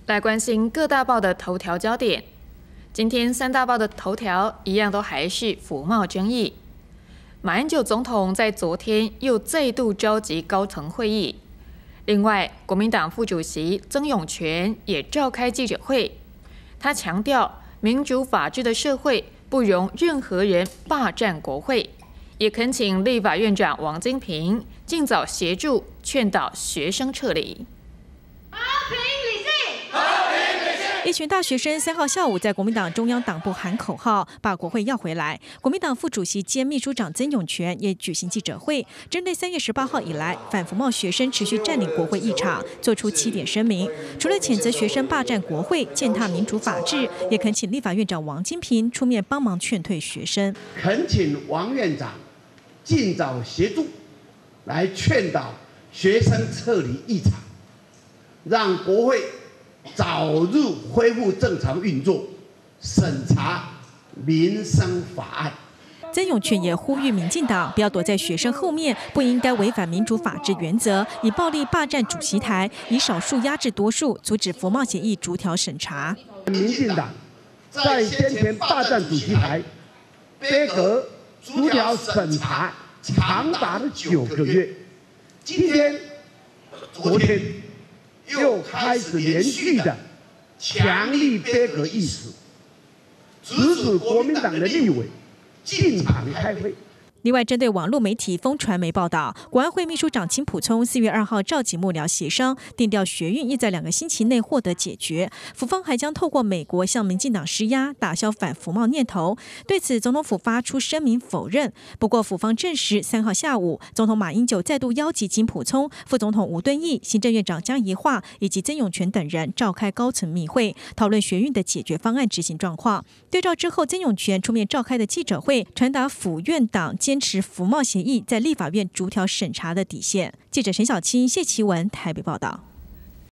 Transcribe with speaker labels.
Speaker 1: 来关心各大报的头条焦点。今天三大报的头条一样都还是服贸争议。马英九总统在昨天又再度召集高层会议，另外，国民党副主席曾永权也召开记者会，他强调民主法治的社会不容任何人霸占国会，也恳请立法院长王金平尽早协助劝导学生撤离。
Speaker 2: 一群大学生3号下午在国民党中央党部喊口号，把国会要回来。国民党副主席兼秘书长曾永权也举行记者会，针对3月18号以来反服贸学生持续占领国会议场，做出7点声明。除了谴责学生霸占国会、践踏民主法治，也恳请立法院长王金平出面帮忙劝退学生。
Speaker 3: 恳请王院长尽早协助，来劝导学生撤离议场，让国会早日恢复正常运作，审查民生法案。
Speaker 2: 曾永权也呼吁民进党不要躲在学生后面，不应该违反民主法治原则，以暴力霸占主席台，以少数压制多数，阻止服贸协议逐条审查。
Speaker 3: 民进党在先前霸占主席台，杯葛逐条审查长达了9个月，昨天又开始连续的强力杯葛意识，指使国民党的立委进场开会。
Speaker 2: 另外，针对网络媒体风传媒报道，国安会秘书长金溥聪4月2号召集幕僚协商，定调学运亦在2个星期内获得解决。府方还将透过美国向民进党施压，打消反服贸念头。对此，总统府发出声明否认。不过，府方证实3号下午，总统马英九再度邀集金溥聪、副总统吴敦义、行政院长江宜樺以及曾永权等人召开高层密会，讨论学运的解决方案执行状况。对照之后，曾永权出面召开的记者会，传达府院党坚持服贸协议在立法院逐条审查的底线。记者陈小青、谢奇文台北报道。